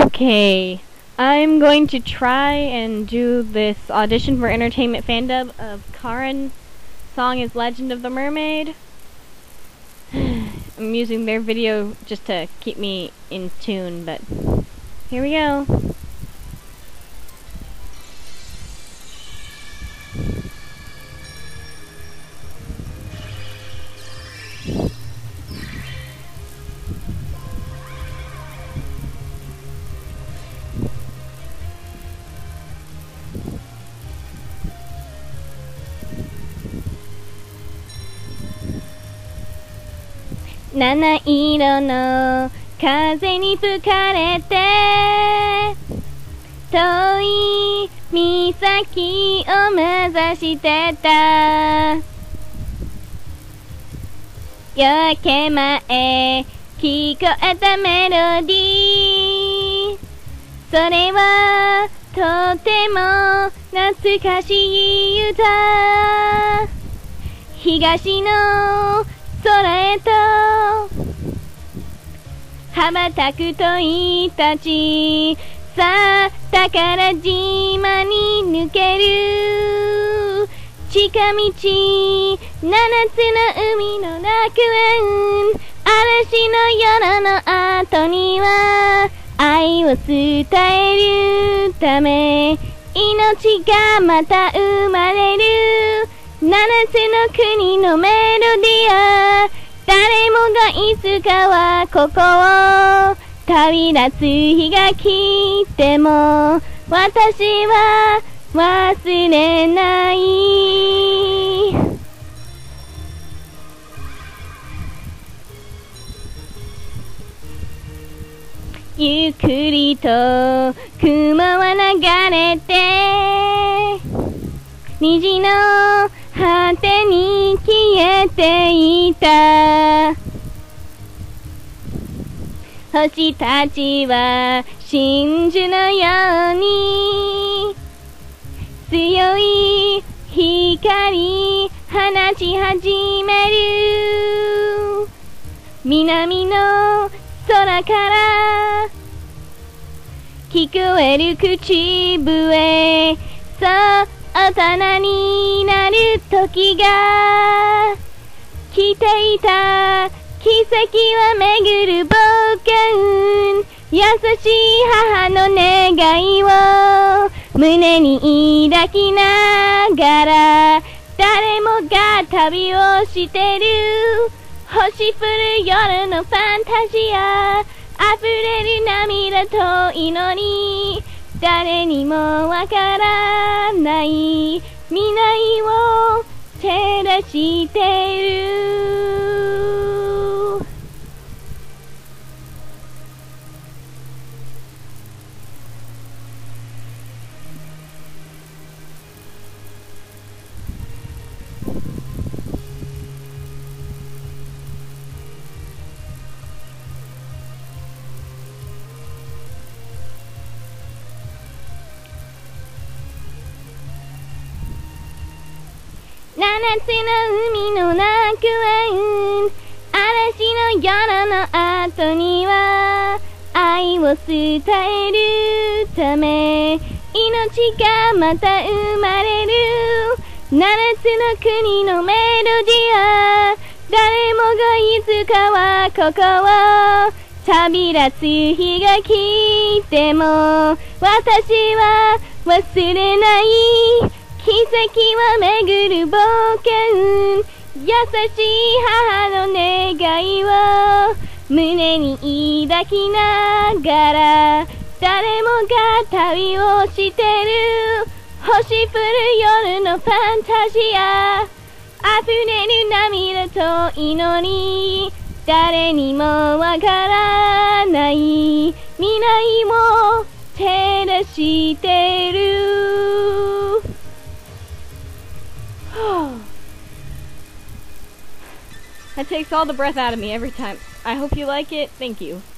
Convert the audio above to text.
Okay, I'm going to try and do this audition for Entertainment Fandub of Karen's song is Legend of the Mermaid. I'm using their video just to keep me in tune, but here we go.七色の風に吹かれて遠い岬を目指してた夜明け前聞こえたメロディーそれはとても懐かしい歌東の空へと羽ばたく鳥たちさあ宝島に抜ける近道七つの海の楽園嵐の夜の後には愛を伝えるため命がまた生まれる七つの国のメロディア誰もがいつかはここを旅立つ日が来ても私は忘れないゆっくりと雲は流れて虹の果てに消えていた星たちは真珠のように強い光放ち始める南の空から聞こえる口笛そう大人になる時が来ていた奇跡は巡る冒険優しい母の願いを胸に抱きながら誰もが旅をしてる星降る夜のファンタジア溢れる涙と祈り誰にもわからない未来を照らしてる七つの海の楽園嵐の夜の後には愛を伝えるため命がまた生まれる七つの国のメロディア誰もがいつかはここを旅立つ日が来ても私は忘れない奇跡は巡る冒険優しい母の願いを胸に抱きながら誰もが旅をしてる星降る夜のファンタジア溢れる涙と祈り誰にもわからない未来を照らしてるThat takes all the breath out of me every time. I hope you like it. Thank you.